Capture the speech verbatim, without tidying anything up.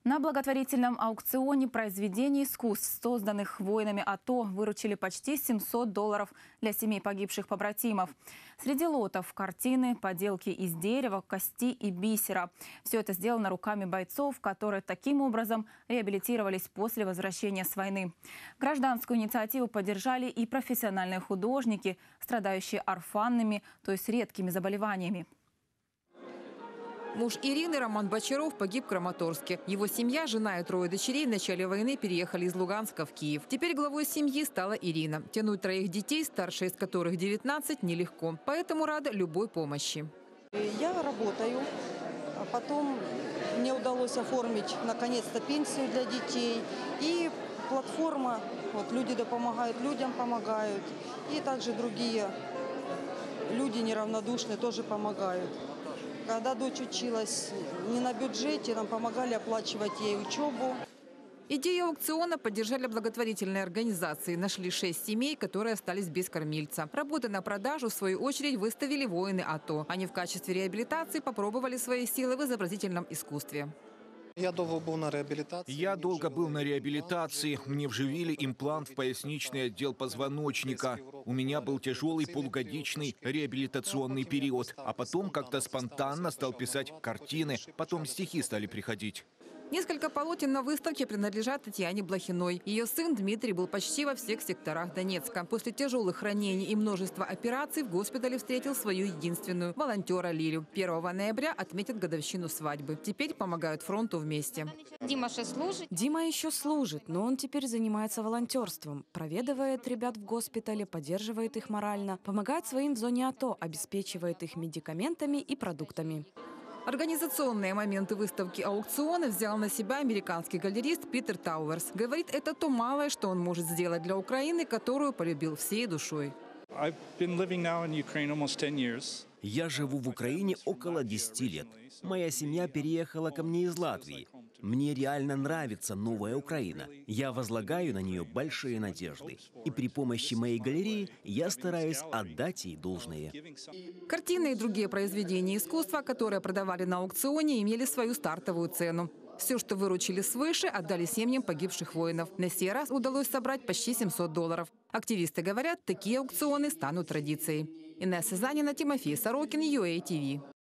На благотворительном аукционе произведений искусств, созданных воинами АТО, выручили почти семьсот долларов для семей погибших побратимов. Среди лотов картины, поделки из дерева, кости и бисера. Все это сделано руками бойцов, которые таким образом реабилитировались после возвращения с войны. Гражданскую инициативу поддержали и профессиональные художники, страдающие орфанными, то есть редкими заболеваниями. Муж Ирины, Роман Бочаров, погиб в Краматорске. Его семья, жена и трое дочерей в начале войны переехали из Луганска в Киев. Теперь главой семьи стала Ирина. Тянуть троих детей, старшая из которых девятнадцать, нелегко. Поэтому рада любой помощи. Я работаю, а потом мне удалось оформить наконец-то пенсию для детей. И платформа, вот люди помогают, людям помогают. И также другие люди неравнодушные тоже помогают. Когда дочь училась не на бюджете, нам помогали оплачивать ей учебу. Идею аукциона поддержали благотворительные организации. Нашли шесть семей, которые остались без кормильца. Работы на продажу, в свою очередь, выставили воины АТО. Они в качестве реабилитации попробовали свои силы в изобразительном искусстве. Я долго был на реабилитации. Я долго был на реабилитации. Мне вживили имплант в поясничный отдел позвоночника. У меня был тяжелый полугодичный реабилитационный период. А потом как-то спонтанно стал писать картины. Потом стихи стали приходить. Несколько полотен на выставке принадлежат Татьяне Блохиной. Ее сын Дмитрий был почти во всех секторах Донецка. После тяжелых ранений и множества операций в госпитале встретил свою единственную – волонтера Лилю. первого ноября отметят годовщину свадьбы. Теперь помогают фронту вместе. Дима еще служит? Дима еще служит, но он теперь занимается волонтерством. Проведывает ребят в госпитале, поддерживает их морально, помогает своим в зоне АТО, обеспечивает их медикаментами и продуктами. Организационные моменты выставки аукциона взял на себя американский галерист Питер Тауэрс. Говорит, это то малое, что он может сделать для Украины, которую полюбил всей душой. Я живу в Украине около десяти лет. Моя семья переехала ко мне из Латвии. Мне реально нравится новая Украина. Я возлагаю на нее большие надежды. И при помощи моей галереи я стараюсь отдать ей должное. Картины и другие произведения искусства, которые продавали на аукционе, имели свою стартовую цену. Все, что выручили свыше, отдали семьям погибших воинов. На сей раз удалось собрать почти семьсот долларов. Активисты говорят, такие аукционы станут традицией. Инесса Занина, Тимофей Сорокин, ю эй ти ви.